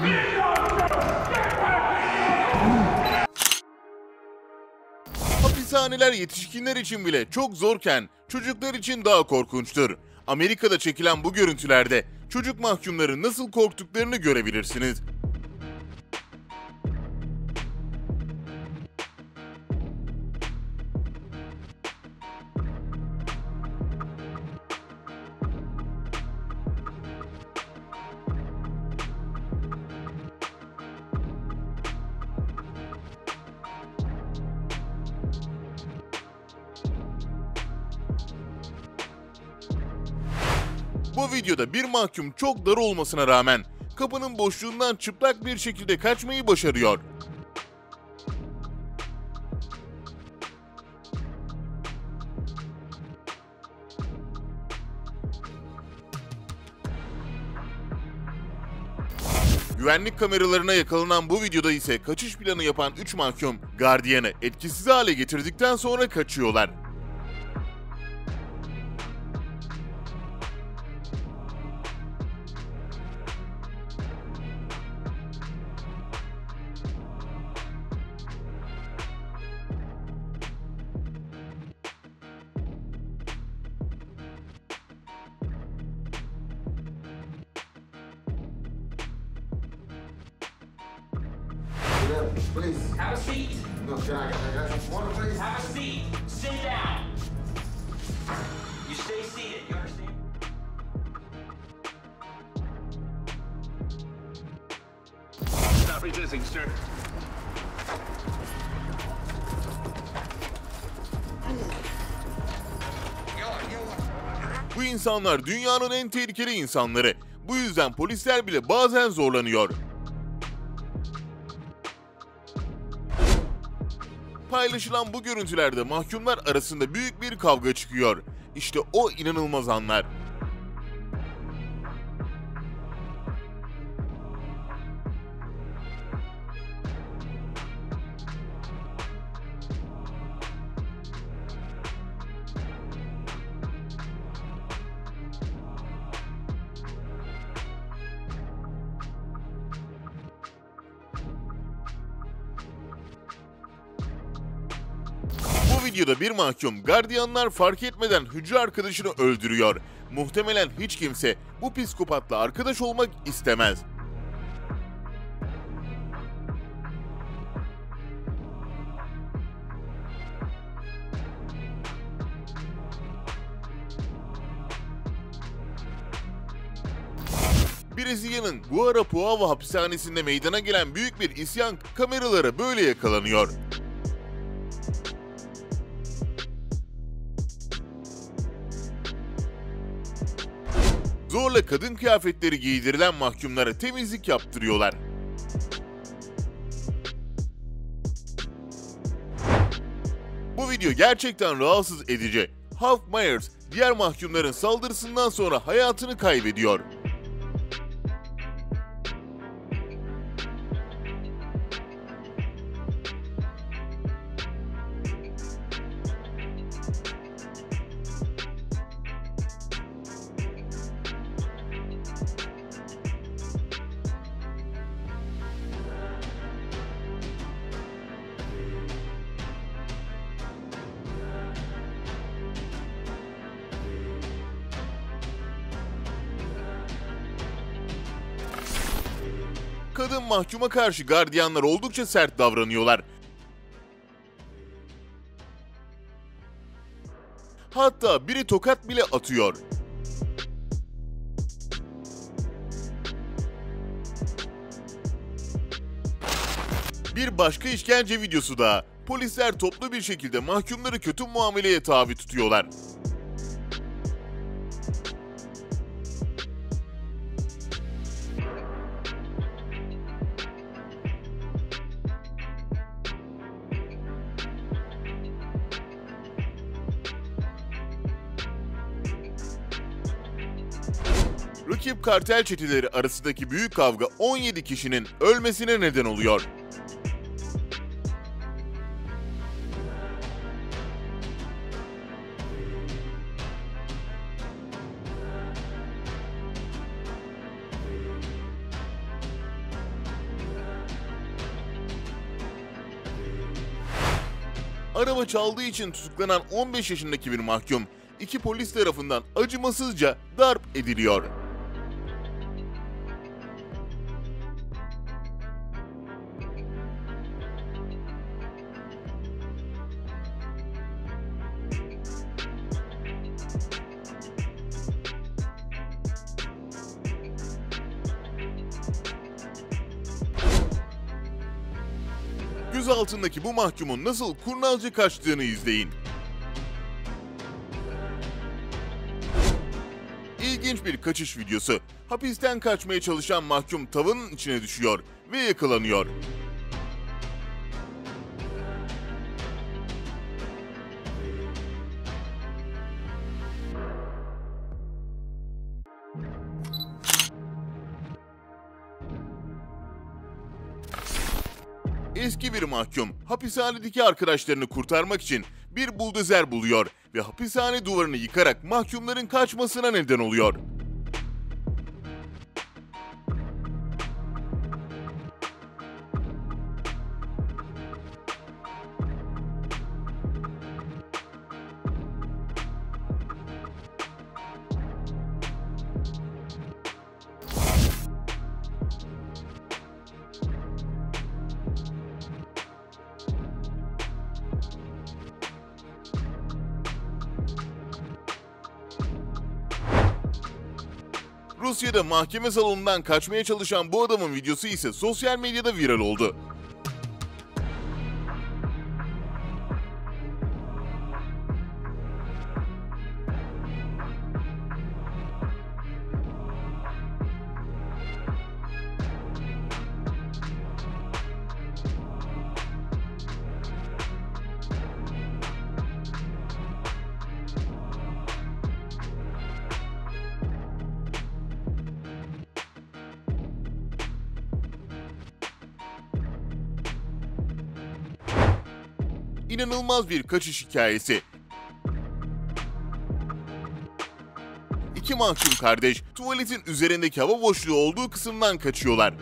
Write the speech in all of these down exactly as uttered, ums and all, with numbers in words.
Hapishaneler yetişkinler için bile çok zorken çocuklar için daha korkunçtur. Amerika'da çekilen bu görüntülerde çocuk mahkumların nasıl korktuklarını görebilirsiniz. Bu videoda bir mahkum çok dar olmasına rağmen kapının boşluğundan çıplak bir şekilde kaçmayı başarıyor. Güvenlik kameralarına yakalanan bu videoda ise kaçış planı yapan üç mahkum gardiyanı etkisiz hale getirdikten sonra kaçıyorlar. Please. Have a seat. No, can I, can I get water, please? Have a seat. Sit down. You stay seated. You understand? Stop resisting, sir. Bu insanlar dünyanın en tehlikeli insanları. Bu yüzden polisler bile bazen zorlanıyor. Paylaşılan bu görüntülerde mahkumlar arasında büyük bir kavga çıkıyor. İşte o inanılmaz anlar. Bu videoda bir mahkum gardiyanlar fark etmeden hücre arkadaşını öldürüyor. Muhtemelen hiç kimse bu psikopatla arkadaş olmak istemez. Brezilya'nın Guarapuava hapishanesinde meydana gelen büyük bir isyan kameralara böyle yakalanıyor. Zorla kadın kıyafetleri giydirilen mahkumlara temizlik yaptırıyorlar. Bu video gerçekten rahatsız edici. Half Myers diğer mahkumların saldırısından sonra hayatını kaybediyor. Kadın mahkuma karşı gardiyanlar oldukça sert davranıyorlar. Hatta biri tokat bile atıyor. Bir başka işkence videosu daha. Polisler toplu bir şekilde mahkumları kötü muameleye tabi tutuyorlar. Rakip kartel çeteleri arasındaki büyük kavga on yedi kişinin ölmesine neden oluyor. Araba çaldığı için tutuklanan on beş yaşındaki bir mahkum, iki polis tarafından acımasızca darp ediliyor. Gözaltındaki bu mahkumun nasıl kurnazca kaçtığını izleyin. İlginç bir kaçış videosu. Hapisten kaçmaya çalışan mahkum tavanın içine düşüyor ve yakalanıyor. Eski bir mahkum, hapishanedeki arkadaşlarını kurtarmak için bir buldozer buluyor ve hapishane duvarını yıkarak mahkumların kaçmasına neden oluyor. Rusya'da mahkeme salonundan kaçmaya çalışan bu adamın videosu ise sosyal medyada viral oldu. İnanılmaz bir kaçış hikayesi. İki mahkum kardeş tuvaletin üzerindeki hava boşluğu olduğu kısımdan kaçıyorlar.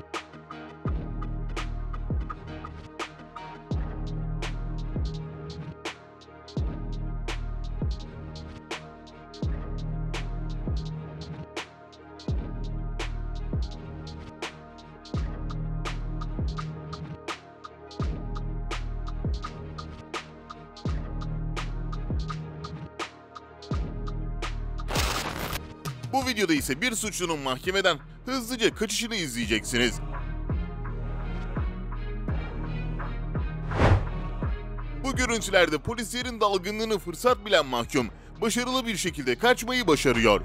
Bu videoda ise bir suçlunun mahkemeden hızlıca kaçışını izleyeceksiniz. Bu görüntülerde polislerin dalgınlığını fırsat bilen mahkum, başarılı bir şekilde kaçmayı başarıyor.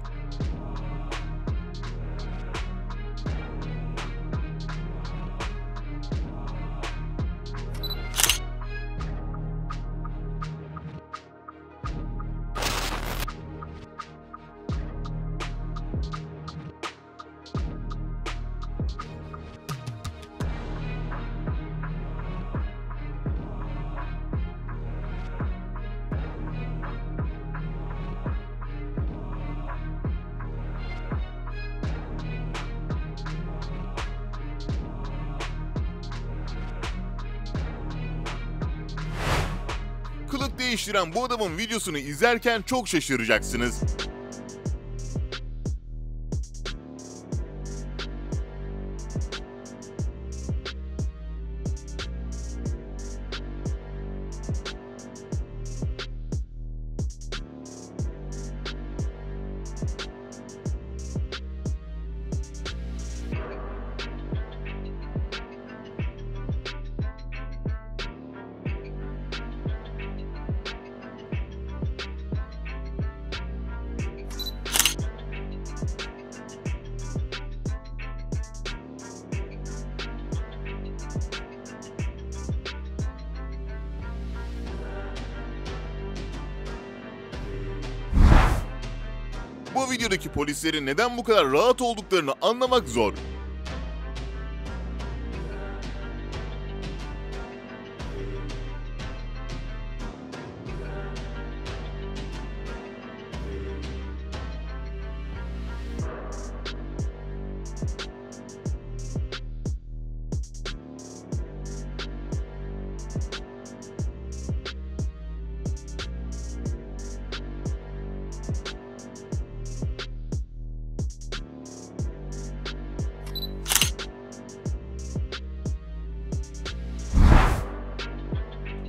Kılık değiştiren bu adamın videosunu izlerken çok şaşıracaksınız. Bu videodaki polislerin neden bu kadar rahat olduklarını anlamak zor.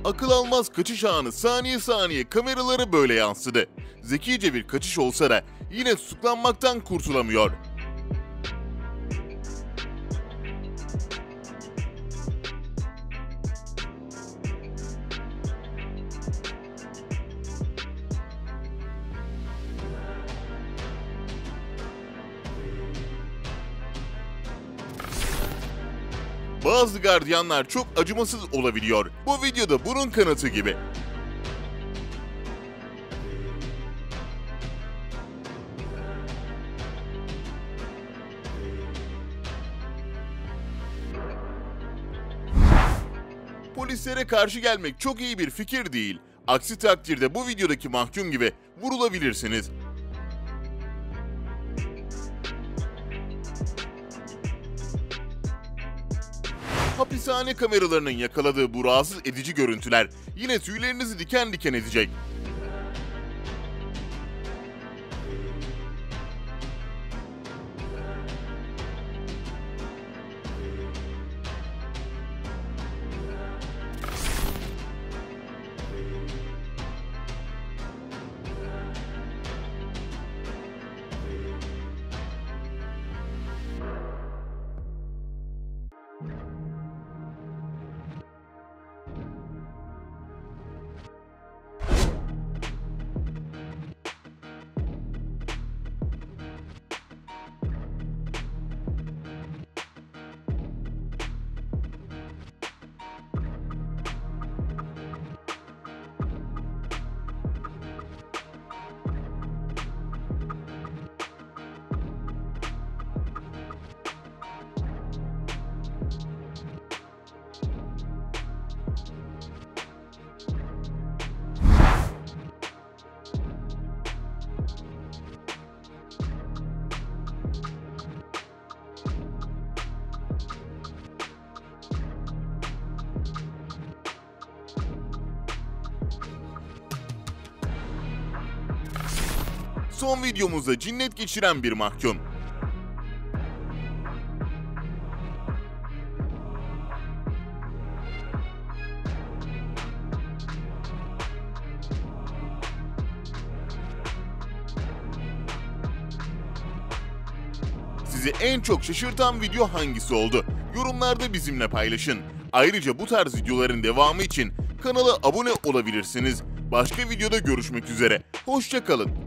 Akıl almaz kaçış anı saniye saniye kameralara böyle yansıdı. Zekice bir kaçış olsa da yine tutuklanmaktan kurtulamıyor. Bazı gardiyanlar çok acımasız olabiliyor. Bu videoda bunun kanıtı gibi. Polislere karşı gelmek çok iyi bir fikir değil. Aksi takdirde bu videodaki mahkum gibi vurulabilirsiniz. Hapishane kameralarının yakaladığı bu rahatsız edici görüntüler yine tüylerinizi diken diken edecek. Son videomuzda cinnet geçiren bir mahkum. Sizi en çok şaşırtan video hangisi oldu? Yorumlarda bizimle paylaşın. Ayrıca bu tarz videoların devamı için kanala abone olabilirsiniz. Başka videoda görüşmek üzere. Hoşça kalın.